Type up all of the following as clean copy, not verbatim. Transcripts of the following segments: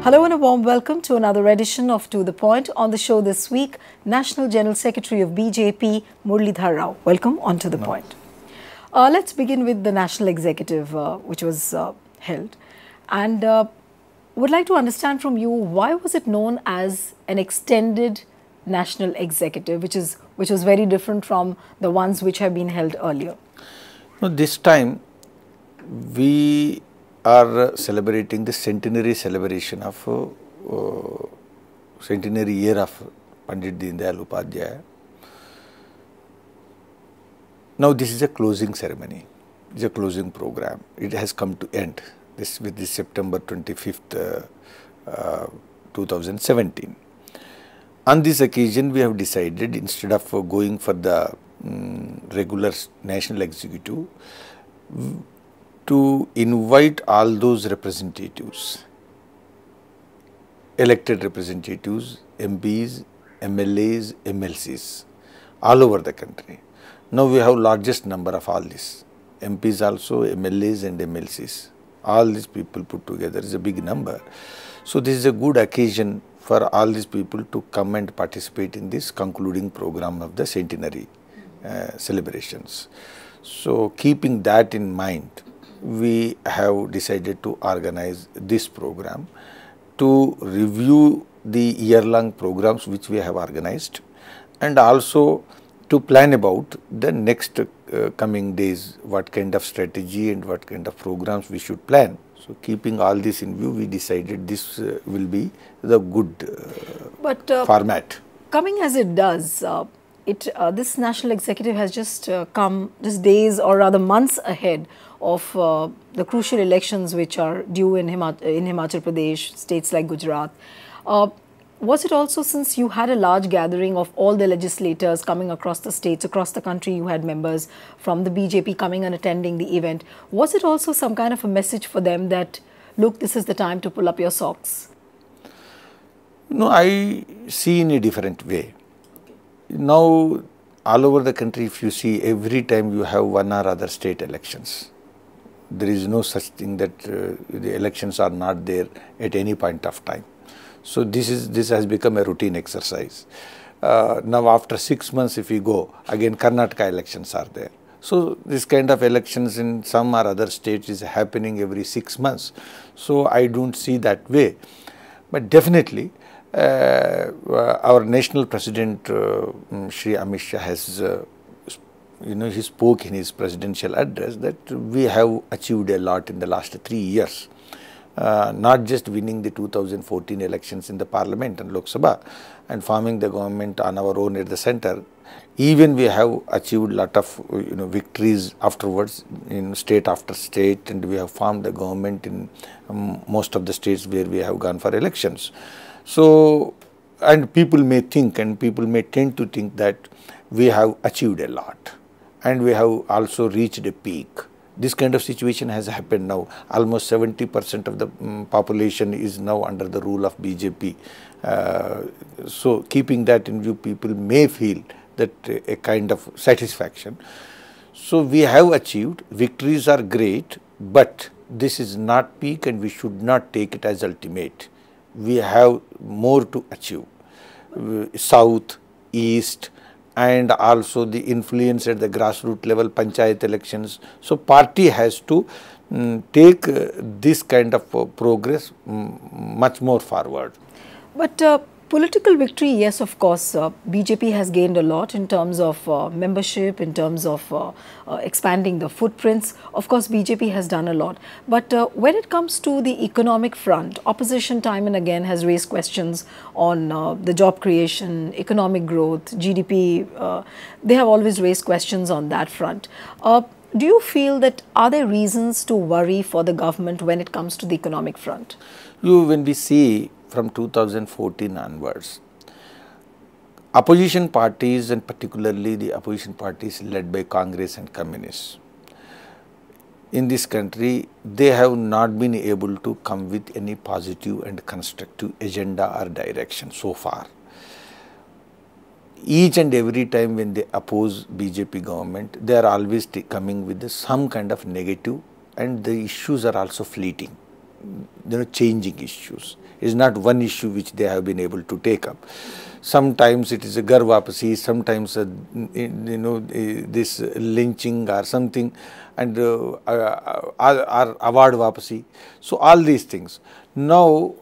Hello and a warm welcome to another edition of To The Point. On the show this week, National General Secretary of BJP, Muralidhar Rao. Welcome on To The Point. Let's begin with the National Executive, which was held. And would like to understand from you, why was it known as an extended National Executive, which was very different from the ones which have been held earlier? No, this time we are celebrating the centenary celebration of centenary year of Pandit Deendayal Upadhyaya. Now this is a closing ceremony, it is a closing program. It has come to end with this September 25th, 2017. On this occasion, we have decided, instead of going for the regular national executive, to invite all those representatives, elected representatives, MPs, MLAs, MLCs, all over the country. Now we have largest number of all these, MPs also, MLAs and MLCs. All these people put together is a big number. So this is a good occasion for all these people to come and participate in this concluding program of the centenary celebrations. So keeping that in mind, we have decided to organize this program to review the year-long programs which we have organized, and also to plan about the next coming days, what kind of strategy and what kind of programs we should plan. So keeping all this in view, we decided this will be the good format. Coming as it does, this national executive has just come just days or rather months ahead of the crucial elections which are due in Himachal Pradesh, states like Gujarat. Was it also, since you had a large gathering of all the legislators coming across the states, across the country, you had members from the BJP coming and attending the event, was it also some kind of a message for them that, look, this is the time to pull up your socks? No, I see in a different way. Now, all over the country, if you see, every time you have one or other state elections, there is no such thing that the elections are not there at any point of time. So this has become a routine exercise. Now after 6 months, if we go, again Karnataka elections are there. So this kind of elections in some or other states is happening every 6 months. So I don't see that way. But definitely, our national president, Shri Amit Shah, has, he spoke in his presidential address that we have achieved a lot in the last 3 years. Not just winning the 2014 elections in the Parliament and Lok Sabha and forming the government on our own at the center. Even we have achieved lot of victories afterwards in state after state, and we have formed the government in most of the states where we have gone for elections. So, and people may think and people may tend to think that we have achieved a lot and we have also reached a peak. This kind of situation has happened now. Almost 70% of the population is now under the rule of BJP. So keeping that in view, people may feel that a kind of satisfaction. So we have achieved, victories are great, but this is not peak and we should not take it as ultimate. We have more to achieve. South, East, and also the influence at the grassroots level, panchayat elections. So party has to take this kind of progress much more forward. But political victory, yes, of course, BJP has gained a lot in terms of membership, in terms of expanding the footprints. Of course, BJP has done a lot. But when it comes to the economic front, opposition time and again has raised questions on the job creation, economic growth, GDP. They have always raised questions on that front. Do you feel that are there reasons to worry for the government when it comes to the economic front? When we see from 2014 onwards, opposition parties, and particularly the opposition parties led by Congress and Communists in this country, they have not been able to come with any positive and constructive agenda or direction so far. Each and every time when they oppose BJP government, they are always coming with some kind of negative, and the issues are also fleeting. changing issues. It is not one issue which they have been able to take up. Sometimes it is a gar wapasi, sometimes this lynching or something, and or award wapasi. So all these things. Now,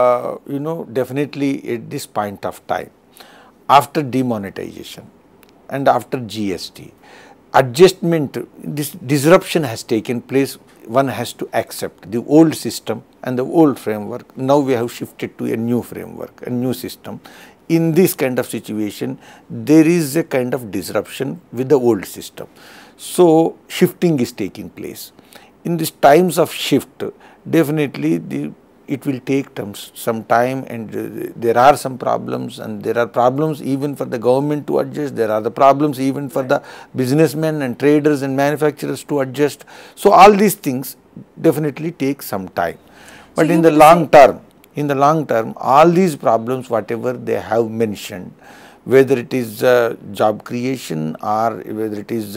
definitely at this point of time, after demonetization and after GST, adjustment, this disruption has taken place. One has to accept the old system and the old framework. Now we have shifted to a new framework, a new system. In this kind of situation, there is a kind of disruption with the old system. So shifting is taking place. In these times of shift, definitely it will take some time, and there are some problems, and there are problems even for the government to adjust. There are the problems even for the businessmen and traders and manufacturers to adjust. So all these things definitely take some time. But in the long term, all these problems, whatever they have mentioned, whether it is job creation or whether it is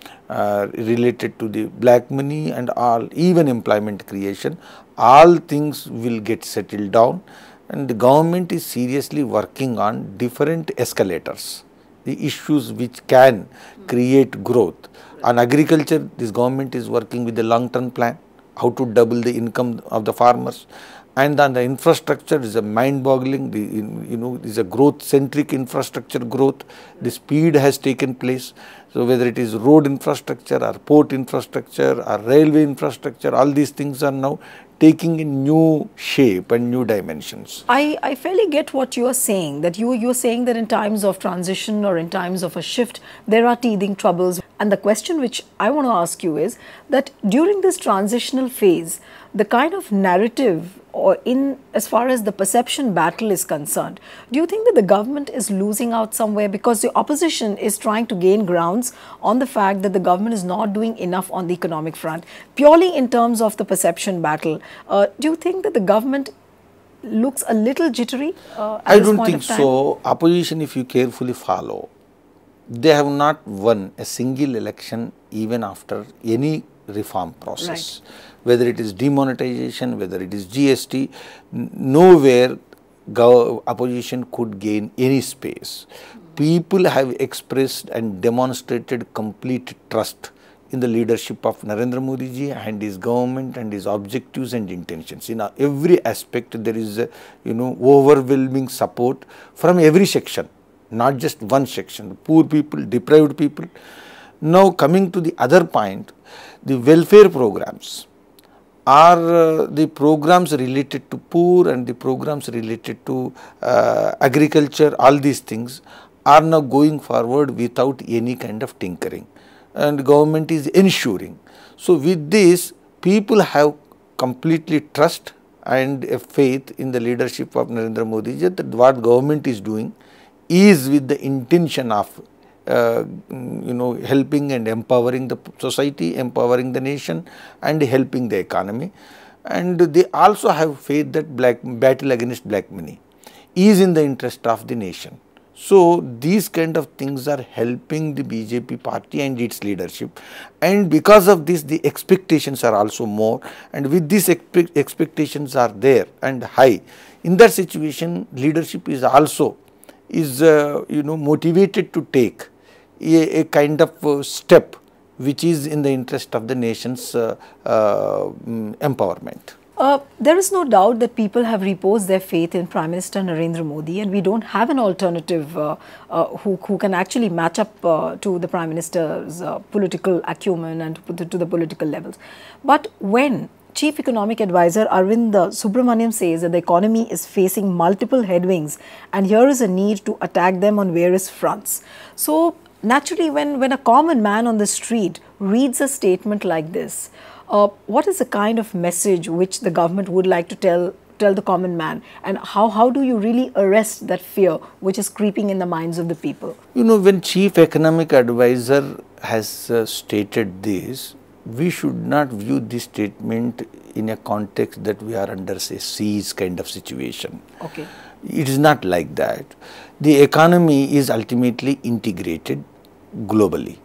related to the black money and all, even employment creation, all things will get settled down, and the government is seriously working on different escalators, the issues which can create growth. On agriculture, this government is working with the long-term plan, how to double the income of the farmers. And on the infrastructure is a mind-boggling, is a growth-centric infrastructure growth. The speed has taken place. So whether it is road infrastructure or port infrastructure or railway infrastructure, all these things are now taking a new shape and new dimensions. I fairly get what you are saying, that you are saying that in times of transition or in times of a shift, there are teething troubles. And the question which I want to ask you is that during this transitional phase, the kind of narrative, or in as far as the perception battle is concerned, do you think that the government is losing out somewhere, because the opposition is trying to gain grounds on the fact that the government is not doing enough on the economic front, purely in terms of the perception battle? Do you think that the government looks a little jittery I don't think so. Opposition, if you carefully follow, they have not won a single election even after any reform process. Right. Whether it is demonetization, whether it is GST, nowhere opposition could gain any space. People have expressed and demonstrated complete trust in the leadership of Narendra Modi ji and his government and his objectives and intentions. In every aspect, there is a, overwhelming support from every section, not just one section, poor people, deprived people. Now coming to the other point, the welfare programs are the programs related to poor and the programs related to agriculture, all these things are now going forward without any kind of tinkering, and government is ensuring. So with this, people have completely trust and a faith in the leadership of Narendra Modi ji, that what government is doing is with the intention of helping and empowering the society, empowering the nation and helping the economy. And they also have faith that battle against black money is in the interest of the nation. So these kind of things are helping the BJP party and its leadership, and because of this the expectations are also more, and with these expectations are there and high. In that situation, leadership is also motivated to take a kind of step which is in the interest of the nation's empowerment. There is no doubt that people have reposed their faith in Prime Minister Narendra Modi, and we don't have an alternative who can actually match up to the Prime Minister's political acumen and to the political levels. But when Chief Economic Advisor Arvind Subramaniam says that the economy is facing multiple headwinds and here is a need to attack them on various fronts. So naturally, when a common man on the street reads a statement like this, what is the kind of message which the government would like to tell the common man, and how do you really arrest that fear which is creeping in the minds of the people? When Chief Economic Advisor has stated this, we should not view this statement in a context that we are under, say, siege kind of situation. Okay. It is not like that. The economy is ultimately integrated globally,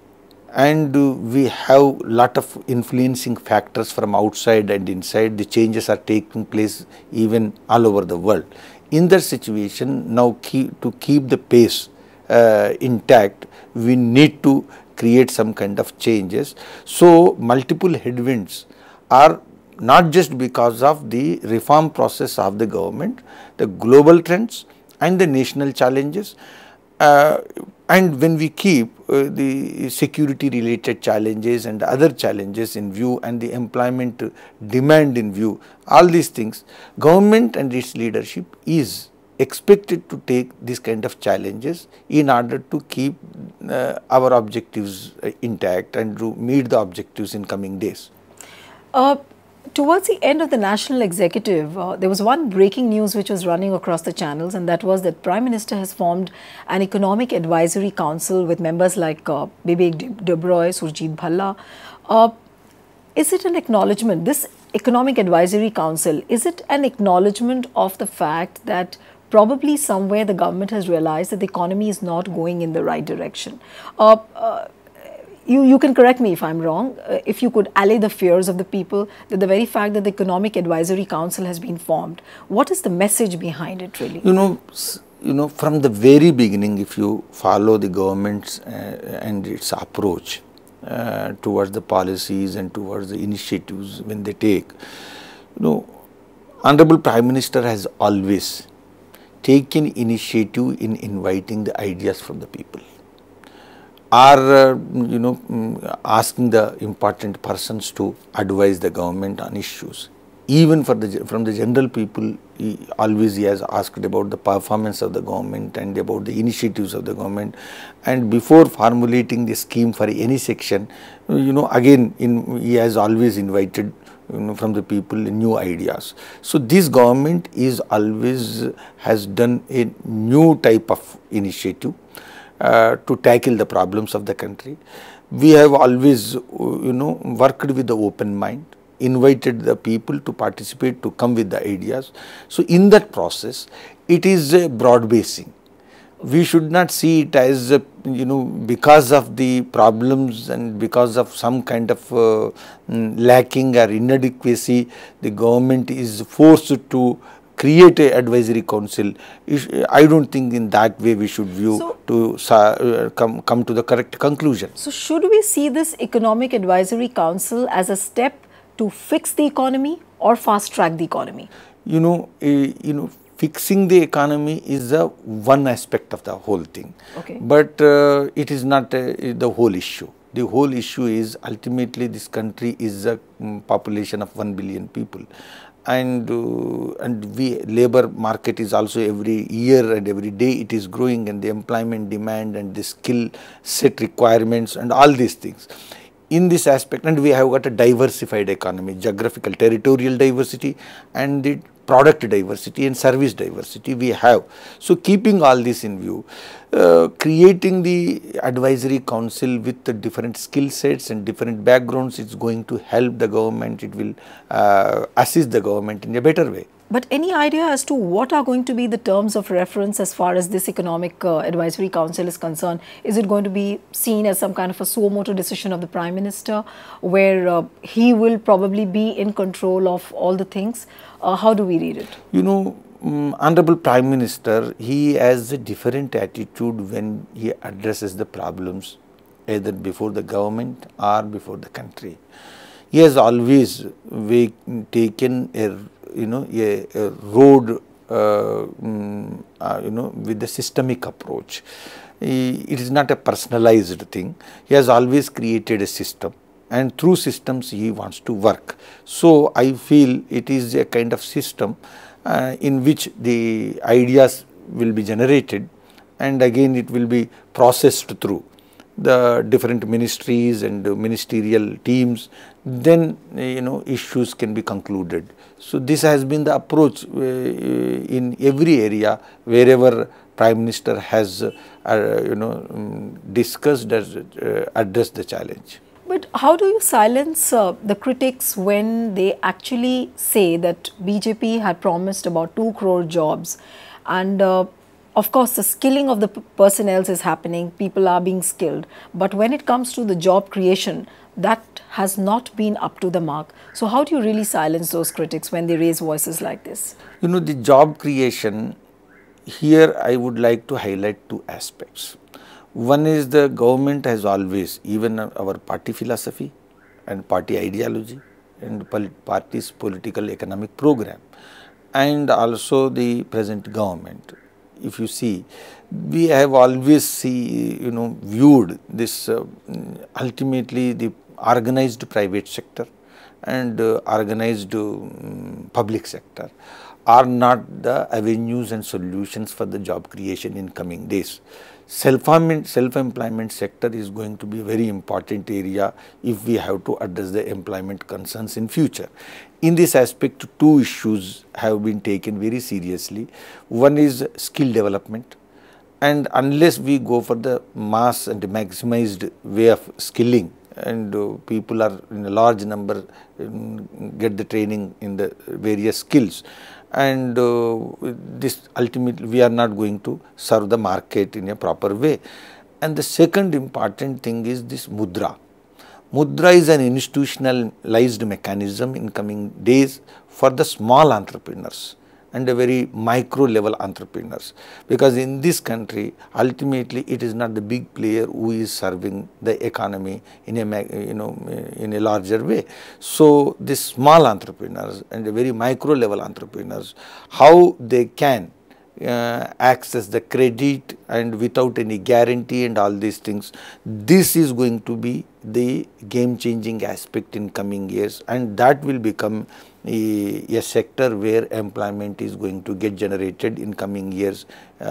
and we have lot of influencing factors from outside and inside. The changes are taking place even all over the world. In that situation, now to keep the pace intact, we need to create some kind of changes. So multiple headwinds are not just because of the reform process of the government, the global trends and the national challenges. And when we keep the security related challenges and other challenges in view and the employment demand in view, all these things, government and its leadership is expected to take this kind of challenges in order to keep our objectives intact and to meet the objectives in coming days. Towards the end of the national executive, there was one breaking news which was running across the channels, and that was that Prime Minister has formed an economic advisory council with members like Bibek Debroy, Surjit Bhalla. Is it an acknowledgement, this economic advisory council, is it an acknowledgement of the fact that probably somewhere the government has realized that the economy is not going in the right direction? You can correct me if I'm wrong, if you could allay the fears of the people that the very fact that the Economic Advisory Council has been formed, what is the message behind it really? You know, from the very beginning, if you follow the government's and its approach towards the policies and towards the initiatives when they take, Honorable Prime Minister has always taken initiative in inviting the ideas from the people, or asking the important persons to advise the government on issues. Even from the general people, he has asked about the performance of the government and about the initiatives of the government. And before formulating the scheme for any section, again he has always invited from the people new ideas. So this government is always has done a new type of initiative to tackle the problems of the country. We have always worked with the open mind, invited the people to participate, to come with the ideas. So in that process, it is a broad basing. We should not see it as because of the problems and because of some kind of lacking or inadequacy, the government is forced to create an advisory council. I don't think in that way we should view come to the correct conclusion. So should we see this Economic Advisory Council as a step to fix the economy or fast track the economy? Fixing the economy is one aspect of the whole thing. Okay. But it is not the whole issue. The whole issue is ultimately this country is a population of 1 billion people. And labor market is also every year and every day it is growing, and the employment demand and the skill set requirements and all these things. In this aspect, and we have got a diversified economy, geographical, territorial diversity and the product diversity and service diversity we have. So keeping all this in view, creating the advisory council with the different skill sets and different backgrounds, it's going to help the government, it will assist the government in a better way. But any idea as to what are going to be the terms of reference as far as this Economic Advisory Council is concerned? Is it going to be seen as some kind of a suo motu decision of the Prime Minister, where he will probably be in control of all the things? How do we read it? Honorable Prime Minister, he has a different attitude when he addresses the problems either before the government or before the country. He has always taken a road with the systemic approach. It is not a personalized thing. He has always created a system, and through systems he wants to work. So I feel it is a kind of system in which the ideas will be generated, and again it will be processed through the different ministries and ministerial teams. Then issues can be concluded. So this has been the approach in every area wherever Prime Minister has discussed, addressed the challenge. But how do you silence the critics when they actually say that BJP had promised about 2 crore jobs, and of course, the skilling of the personnel is happening, people are being skilled, but when it comes to the job creation, that has not been up to the mark. So how do you really silence those critics when they raise voices like this? You know, the job creation, here I would like to highlight two aspects. One is the government has always, even our party philosophy and party ideology and party's political economic program, and also the present government. If you see, we have always viewed this ultimately the organized private sector and organized public sector are not the avenues and solutions for the job creation in coming days. Self-employment sector is going to be a very important area if we have to address the employment concerns in future. In this aspect, two issues have been taken very seriously. One is skill development, and unless we go for the mass and maximized way of skilling, and people are in a large number get the training in the various skills, and this ultimately we are not going to serve the market in a proper way. And the second important thing is this mudra. Mudra is an institutionalized mechanism in coming days for the small entrepreneurs and a very micro level entrepreneurs, because in this country ultimately it is not the big player who is serving the economy in a in a larger way. So these small entrepreneurs and the very micro level entrepreneurs, how they can access the credit and without any guarantee and all these things, this is going to be the game changing aspect in coming years, and that will become a sector where employment is going to get generated in coming years,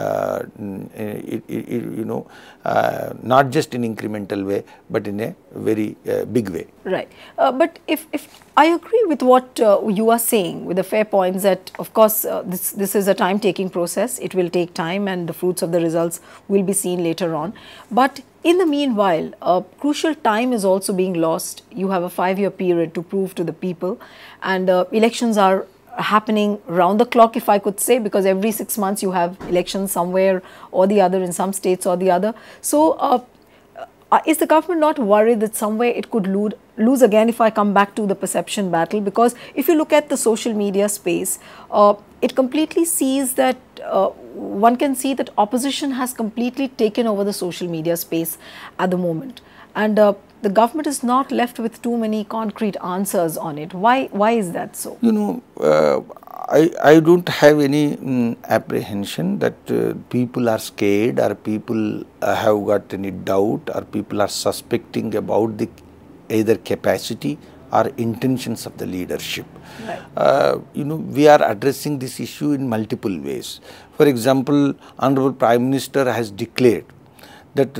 not just in incremental way, but in a very big way. Right. But if I agree with what you are saying, with the fair points that of course this is a time taking process, it will take time and the fruits of the results will be seen later on. But in the meanwhile, crucial time is also being lost. You have a 5-year period to prove to the people, and elections are happening round the clock, if I could say, because every 6 months you have elections somewhere or the other, in some states or the other. So is the government not worried that somewhere it could lose again, if I come back to the perception battle? Because if you look at the social media space, it completely sees that one can see that opposition has completely taken over the social media space at the moment, and the government is not left with too many concrete answers on it. Why is that so? You know, I don't have any apprehension that people are scared or people have got any doubt or people are suspecting about the either capacity or intentions of the leadership. Right. We are addressing this issue in multiple ways. For example, Honorable Prime Minister has declared that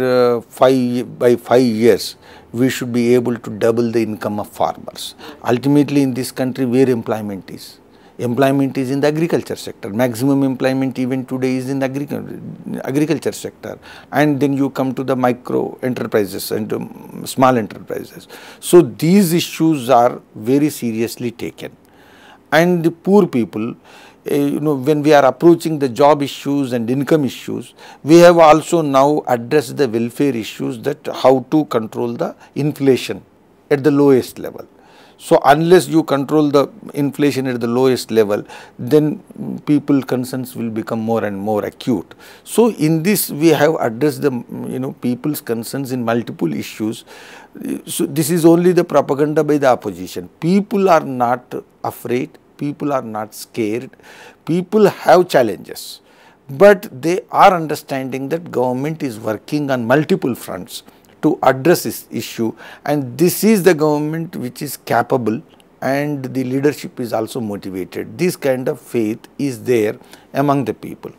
by 5 years we should be able to double the income of farmers. Ultimately, in this country, where employment is? Employment is in the agriculture sector. Maximum employment even today is in the agriculture sector. And then you come to the micro enterprises and small enterprises. So these issues are very seriously taken. And the poor people, when we are approaching the job issues and income issues, we have also now addressed the welfare issues, that how to control the inflation at the lowest level. So unless you control the inflation at the lowest level, then people concerns will become more and more acute. So in this we have addressed the people's concerns in multiple issues. So this is only the propaganda by the opposition. People are not afraid, people are not scared, people have challenges, but they are understanding that government is working on multiple fronts to address this issue, and this is the government which is capable and the leadership is also motivated. This kind of faith is there among the people.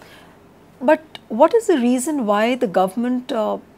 But what is the reason why the government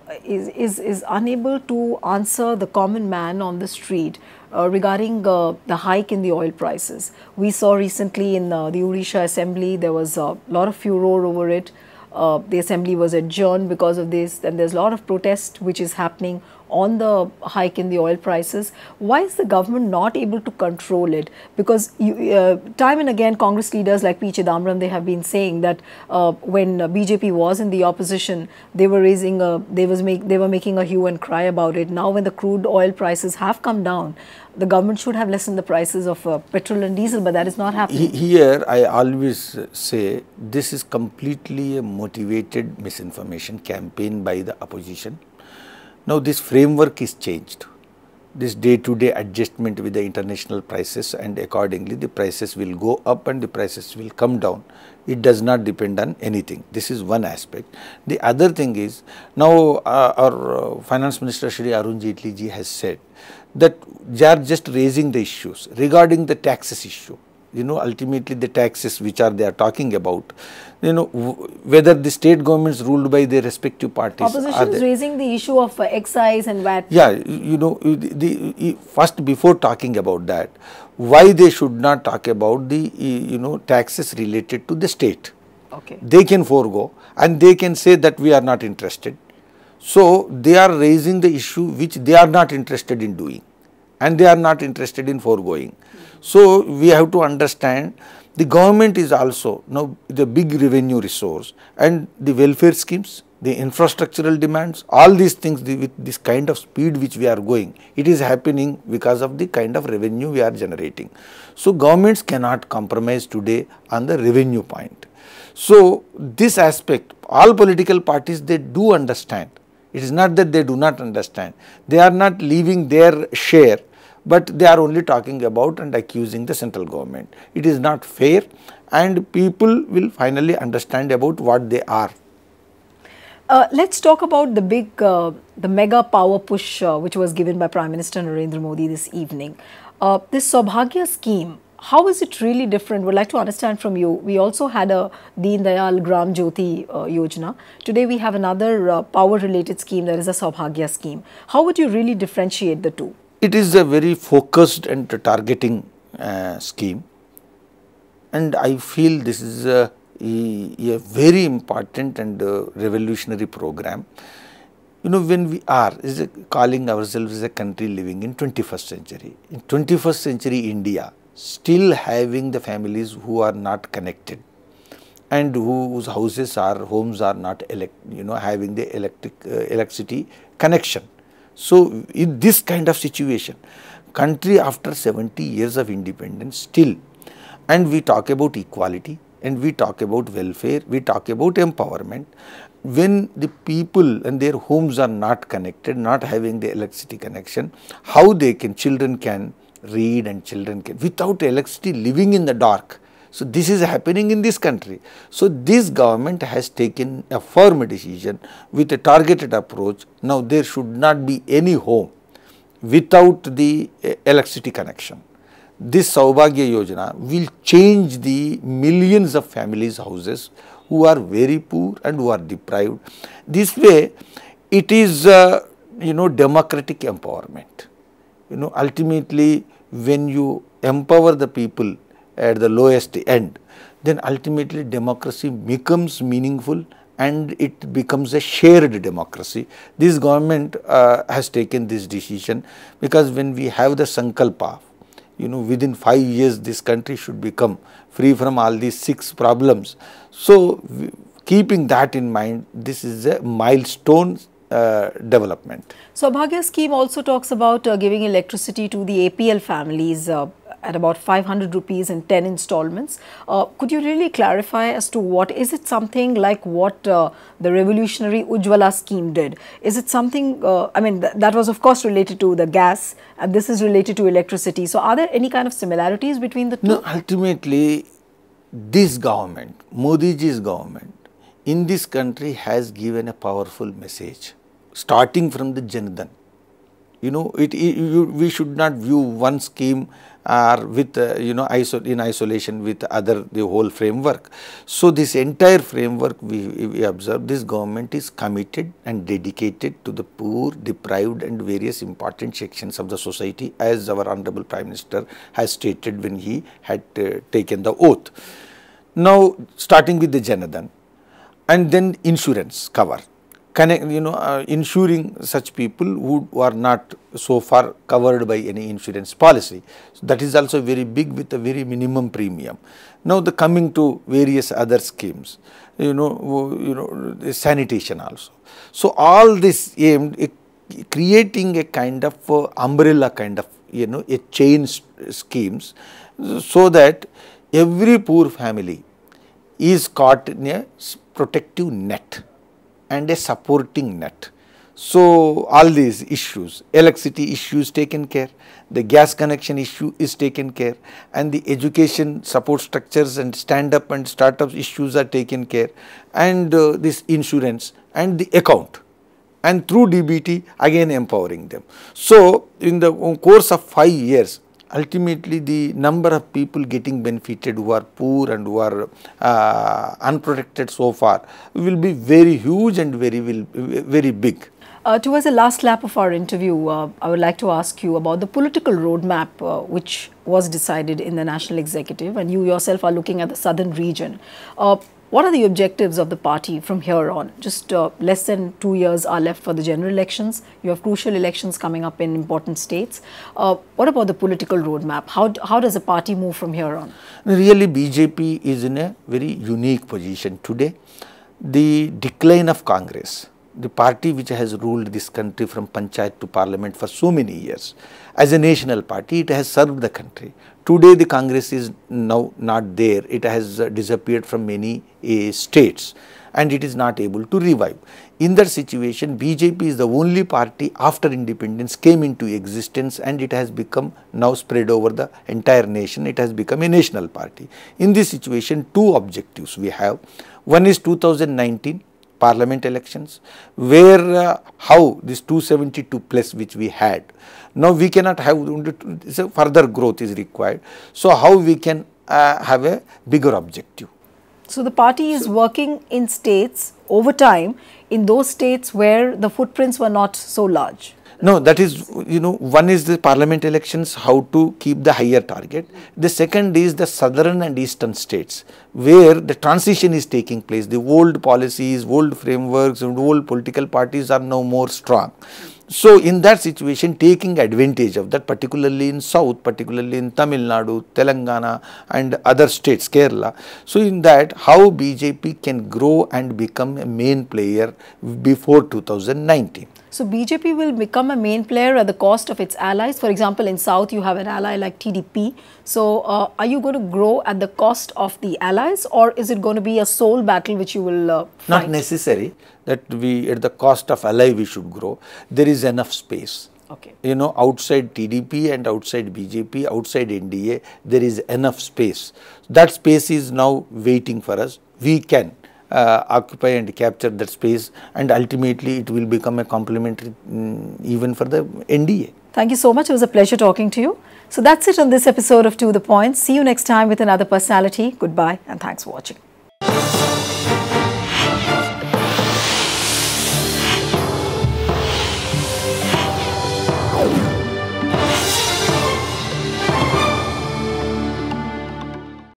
is unable to answer the common man on the street regarding the hike in the oil prices? We saw recently in the Odisha assembly, there was a lot of furor over it. The assembly was adjourned because of this, and there's a lot of protest which is happening on the hike in the oil prices. Why is the government not able to control it? Because time and again, Congress leaders like P. Chidambaram, they have been saying that when BJP was in the opposition, they were making a hue and cry about it. Now, when the crude oil prices have come down, the government should have lessened the prices of petrol and diesel, but that is not happening. Here, I always say this is completely a motivated misinformation campaign by the opposition. Now, this framework is changed. This day-to-day adjustment with the international prices, and accordingly the prices will go up and the prices will come down. It does not depend on anything. This is one aspect. The other thing is, now our Finance Minister Shri Arun Jaitley ji has said that they are just raising the issues regarding the taxes issue. Ultimately the taxes which they are talking about, whether the state governments ruled by their respective parties. Opposition is raising the issue of excise and VAT. Yeah, first before talking about that, why they should not talk about the, taxes related to the state. Okay. They can forego and they can say that we are not interested. So, they are raising the issue which they are not interested in doing and they are not interested in foregoing. So, we have to understand the government is also now the big revenue resource, and the welfare schemes, the infrastructural demands, all these things with this kind of speed which we are going, it is happening because of the kind of revenue we are generating. So, governments cannot compromise today on the revenue point. So, this aspect all political parties, they do understand. It is not that they do not understand. They are not leaving their share, but they are only talking about and accusing the central government. It is not fair, and people will finally understand about what they are. Let's talk about the the mega power push which was given by Prime Minister Narendra Modi this evening. This Saubhagya scheme, how is it really different? Would like to understand from you. We also had a Deen Dayal Gram Jyoti Yojana. Today we have another power related scheme, that is a Saubhagya scheme. How would you really differentiate the two? It is a very focused and targeting scheme, and I feel this is a very important and revolutionary program. When we are calling ourselves as a country living in 21st century, in 21st century India, still having the families who are not connected and whose homes are not having the electricity connection. So, in this kind of situation, country after 70 years of independence still, and we talk about equality and we talk about welfare, we talk about empowerment. When the people and their homes are not connected, not having the electricity connection, how children can read and children can, without electricity, living in the dark. So, this is happening in this country. So, this government has taken a firm decision with a targeted approach. Now, there should not be any home without the electricity connection. This Saubhagya Yojana will change the millions of families' houses who are very poor and who are deprived. This way, it is democratic empowerment. Ultimately, when you empower the people at the lowest end, then ultimately democracy becomes meaningful and it becomes a shared democracy. This government has taken this decision because when we have the Sankalpa, within 5 years this country should become free from all these 6 problems. So, keeping that in mind, this is a milestone development. Saubhagya scheme also talks about giving electricity to the APL families at about 500 rupees in 10 installments. Could you really clarify as to what, is it something like what the revolutionary Ujjwala scheme did? Is it something, I mean, that was of course related to the gas, and this is related to electricity. So, are there any kind of similarities between the two? No, ultimately, this government, Modi ji's government, in this country has given a powerful message, starting from the Jandan. We should not view one scheme with in isolation with the whole framework. So, this entire framework we observe, this government is committed and dedicated to the poor, deprived and various important sections of the society, as our Honorable Prime Minister has stated when he had taken the oath. Now, starting with the Janadhan and then insurance cover, insuring such people who are not so far covered by any insurance policy. So that is also very big with a very minimum premium. Now the coming to various other schemes, sanitation also. So all this aimed at creating a kind of umbrella kind of a chain schemes, so that every poor family is caught in a protective net and a supporting net. So all these issues, electricity issues taken care, the gas connection issue is taken care, and the education support structures and stand-up and start-up issues are taken care, and this insurance and the account, and through DBT again empowering them. So in the course of 5 years, ultimately the number of people getting benefited who are poor and who are unprotected so far will be very huge and very big. Towards the last lap of our interview, I would like to ask you about the political roadmap which was decided in the National Executive, and you yourself are looking at the southern region. What are the objectives of the party from here on? Just less than 2 years are left for the general elections. You have crucial elections coming up in important states. What about the political roadmap? How does the party move from here on? Really, BJP is in a very unique position today. The decline of Congress, the party which has ruled this country from panchayat to parliament for so many years, as a national party, it has served the country. Today the Congress is now not there, it has disappeared from many states and it is not able to revive. In that situation, BJP is the only party after independence came into existence, and it has become now spread over the entire nation. It has become a national party. In this situation, two objectives we have. One is 2019 parliament elections, where how this 272 plus which we had, now we cannot have, further growth is required. So how we can have a bigger objective. So the party is working in states over time, in those states where the footprints were not so large. No, that is, one is the parliament elections, how to keep the higher target. The second is the southern and eastern states, where the transition is taking place. The old policies, old frameworks and old political parties are now more strong. So in that situation, taking advantage of that, particularly in south, particularly in Tamil Nadu, Telangana and other states, Kerala. So in that, how BJP can grow and become a main player before 2019. So BJP will become a main player at the cost of its allies. For example, in South you have an ally like TDP. So are you going to grow at the cost of the allies, or is it going to be a sole battle which you will fight? Not necessary that we at the cost of ally we should grow. There is enough space. Okay. Outside TDP and outside BJP, outside NDA, there is enough space. That space is now waiting for us. We can occupy and capture that space, and ultimately it will become a complementary even for the NDA. Thank you so much. It was a pleasure talking to you. So that's it on this episode of To The Point. See you next time with another personality. Goodbye and thanks for watching.